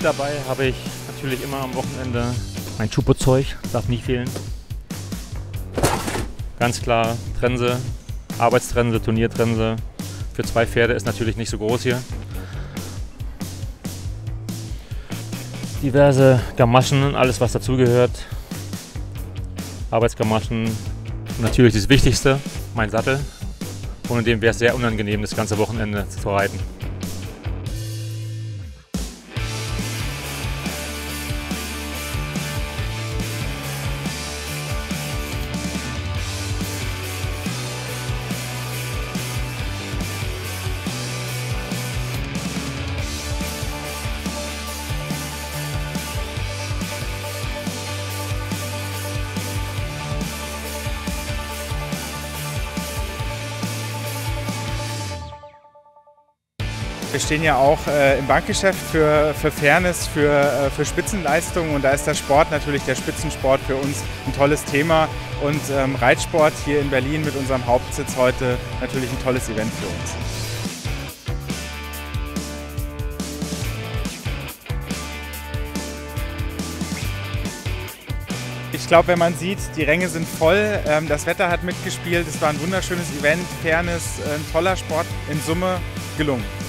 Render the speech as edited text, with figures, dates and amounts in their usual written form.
Mit dabei habe ich natürlich immer am Wochenende mein Chupo-Zeug, darf nie fehlen. Ganz klar Trense, Arbeitstrense, Turniertrense. Für 2 Pferde ist natürlich nicht so groß hier. Diverse Gamaschen, alles was dazugehört. Arbeitsgamaschen. Und natürlich das Wichtigste, mein Sattel. Ohne den wäre es sehr unangenehm, das ganze Wochenende zu reiten. Wir stehen ja auch im Bankgeschäft für Fairness, für Spitzenleistungen, und da ist der Sport natürlich, der Spitzensport, für uns ein tolles Thema, und Reitsport hier in Berlin mit unserem Hauptsitz heute natürlich ein tolles Event für uns. Ich glaube, wenn man sieht, die Ränge sind voll, das Wetter hat mitgespielt, es war ein wunderschönes Event, Fairness, ein toller Sport, in Summe gelungen.